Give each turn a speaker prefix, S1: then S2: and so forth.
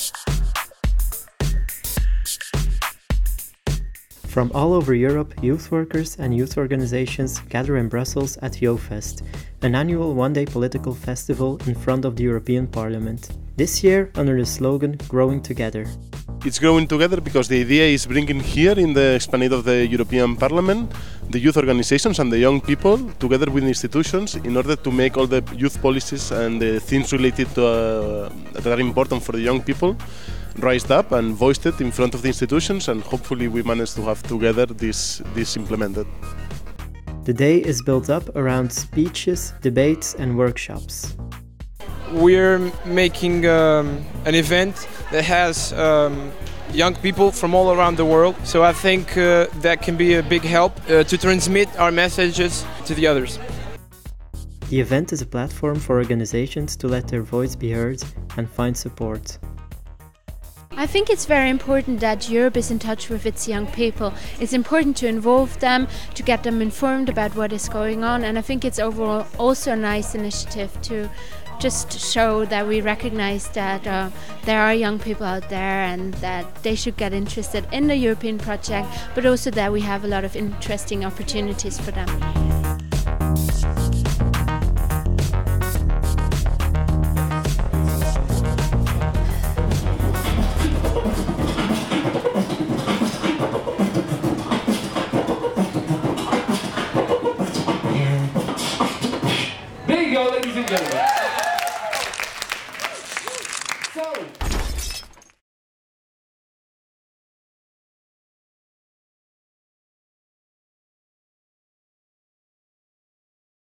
S1: From all over Europe, youth workers and youth organizations gather in Brussels at YoFest, an annual one-day political festival in front of the European Parliament. This year under the slogan Growing Together.
S2: It's growing together because the idea is bringing here in the esplanade of the European Parliament the youth organizations and the young people together with institutions in order to make all the youth policies and the things related to that are important for the young people raised up and voiced it in front of the institutions, and hopefully we manage to have together this implemented.
S1: The day is built up around speeches, debates and workshops.
S3: We're making an event that has young people from all around the world, so I think that can be a big help to transmit our messages to the others.
S1: The event is a platform for organizations to let their voice be heard and find support.
S4: I think it's very important that Europe is in touch with its young people. It's important to involve them, to get them informed about what is going on, and I think it's overall also a nice initiative to just show that we recognize that there are young people out there and that they should get interested in the European project, but also that we have a lot of interesting opportunities for them.
S5: There you go, ladies and gentlemen.